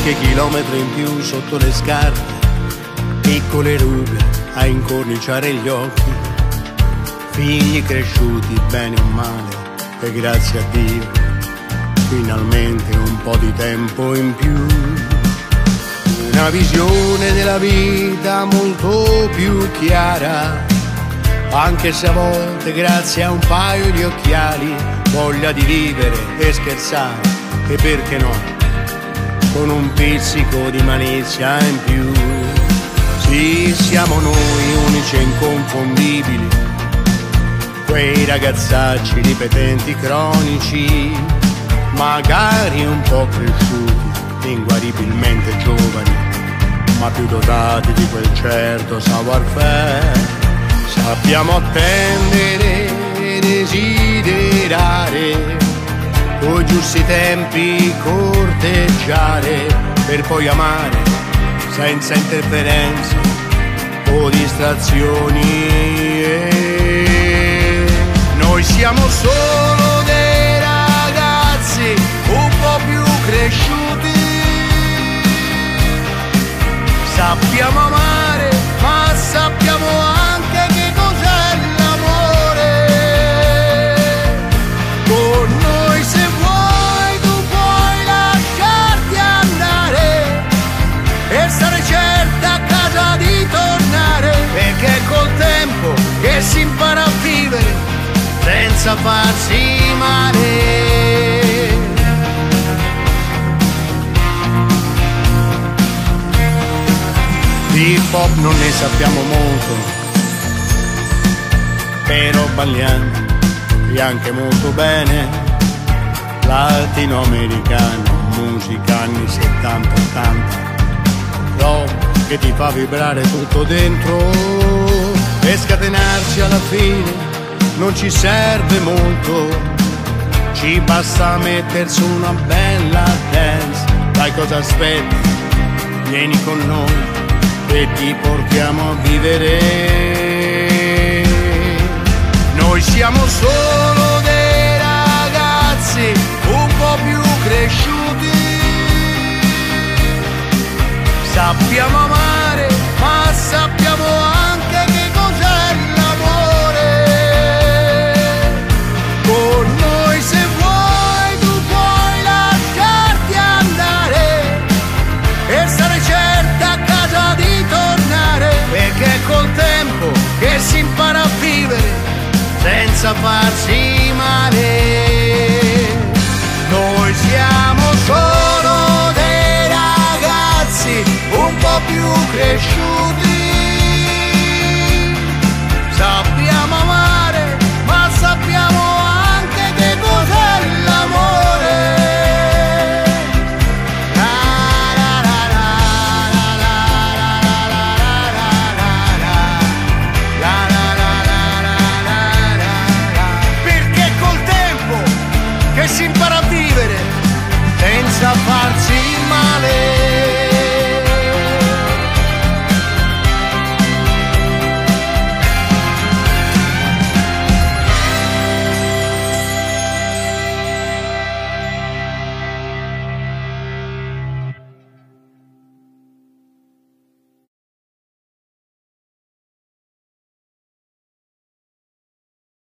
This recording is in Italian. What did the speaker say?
qualche chilometro in più sotto le scarpe, piccole rughe a incorniciare gli occhi, figli cresciuti bene o male, e grazie a Dio finalmente un po' di tempo in più. Una visione della vita molto più chiara, anche se a volte grazie a un paio di occhiali, voglia di vivere e scherzare, e perché no, con un pizzico di malizia in più. Sì, siamo noi unici e inconfondibili, quei ragazzacci ripetenti cronici, magari un po' cresciuti, inguaribilmente giovani, ma più dotati di quel certo savoir-faire. Sappiamo attendere e desiderare, coi giusti tempi corteggiare, per poi amare senza interferenze o distrazioni. Noi siamo solo dei ragazzi un po' più cresciuti, sappiamo amare ma sappiamo anche che cos'è l'amore. Con noi se vuoi tu puoi lasciarti andare e stare certa a casa di tornare, perché è col tempo che si impara a vivere senza farsi male. Di hip hop non ne sappiamo molto, però balliamo e anche molto bene latinoamericano, musica anni 70-80, rock che ti fa vibrare tutto dentro, e scatenarci alla fine non ci serve molto, ci basta mettersi una bella dance. Dai, cosa aspetti? Vieni con noi e ti portiamo a vivere. Noi siamo solo dei ragazzi un po' più cresciuti, sappiamo amare ma sappiamo anche che cos'è l'amore. Con noi se vuoi tu puoi lasciarti andare e stare certa a casa di tornare, perché è col tempo che si impara a vivere senza farsi male. Noi siamo solo dei ragazzi un po' più cresciuti,